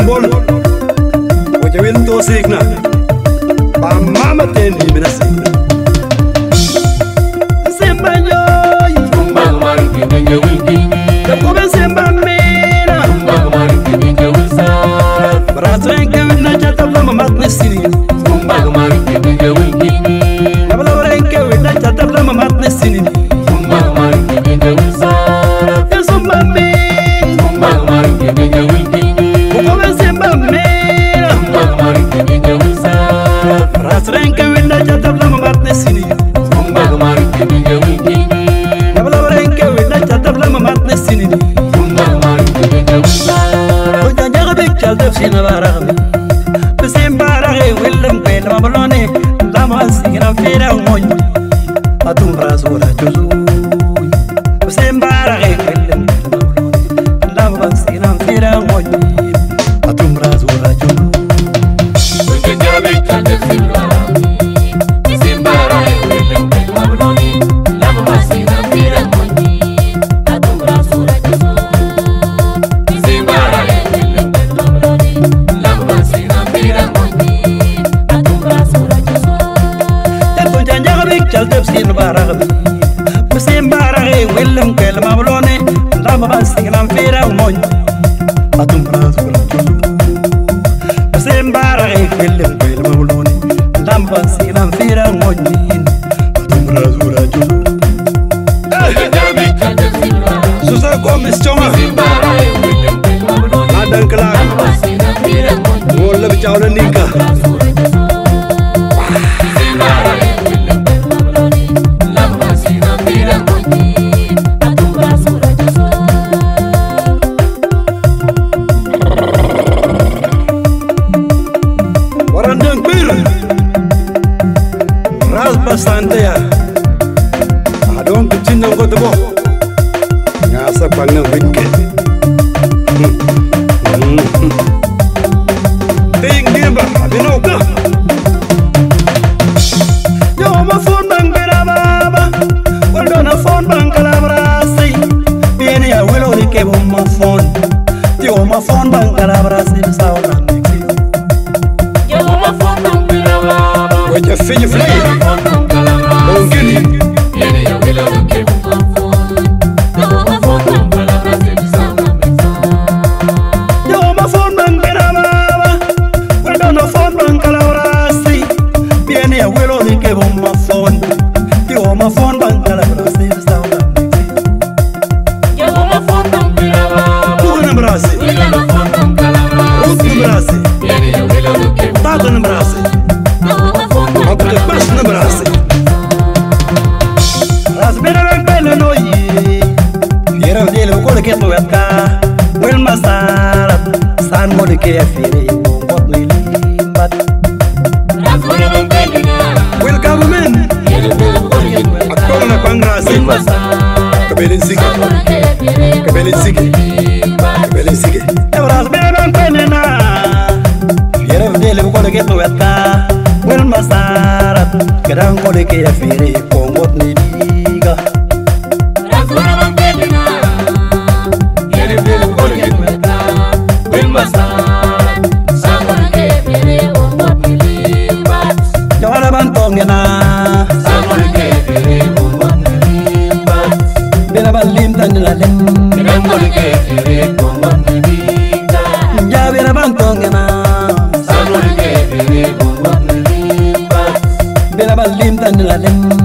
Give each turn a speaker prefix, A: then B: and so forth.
A: Bombol Wajawin to signa Ba mama tendi mina signa Semba nyoy
B: Tumba maru kibenge winki
A: Kakobe semba mena
B: Tumba maru kibenge wilsar
A: Brazren kewina chatabla mamatne siri
B: Tumba maru kibenge winki
A: Kabla bren kewina chatabla mamatne siri
B: Tumba maru kibenge wilsar
A: Semba mena
B: Tumba maru kibenge winki
A: Kakobe semba mena
B: Tumba maru kibenge wilsar
A: Brazren kewina chatabla mamatne siri
B: Tumba maru kibenge winki
A: Kabla bren kewina chatabla mamatne siri
B: Tumba maru kibenge wilsar
A: Oja jaga bik chal def sina baragmi Besim baraghe willem kwel mablone Lama sigira fira moy Atum rasura juzu Besim baraghe willem kwel mablone Lama sigira fira moy Atum rasura juzu
B: Oja jaga bik chal def sina baragmi Besim baraghe willem kwel mablone Lama sigira fira moy Atum rasura juzu Besim baraghe willem kwel mablone Lama sigira fira moy Atum rasura juzu
A: Oja jaga bik chal def sina baragmi Besim baraghe willem kwel mablone Lama sigira fira moy Atum rasura juzu Besim baraghe willem kwel mablone Lama sigira fira moy Atum rasura juzu
B: Oja jaga bik chal def sina baragmi
A: Susa komis chonga
B: Besim baraghe willem kwel mablone
A: Adan kelak
B: Lama sigira fira moy
A: Ngola bichawla nika
B: rasura juzu Besim baraghe willem kwel mablone Lama sigira fira moy Atum rasura juzu
A: Warandang pir Ras basante ya Adong kecin nang ko tebo Ngasa pangnang witke Ting dimba abino ka Yo ma phone bang bera baba Waldo na phone bang kalabrasi Bieni ya wilo ni kebo ma phone Yo ma phone bang kalabrasi Sauna Waja finye flay Ongini Yo ma phone bang bera baba Waldo na phone bang kalabrasi Bieni ya wilo ni kebo ma phone Yo ma phone bang kalabrasi Sauna Kuhana brasi Rutu brasi Tata brasi Apre pas na brasi Rasbera bang pele no yi Yera dele ko de keto yatka Wel masarat San mo de ke afire Ngot ni limbat Wel government Aktor na pangrasi Kabelin sige Kabelin sige Kabelin sige Rasbera bang pele na Yera dele ko de keto yatka Wel masarat Kadang ko de ke afire Ngot ni liga Jawara bantong na Bela balim tan la lem Jawara bantong na Bela balim tan la lem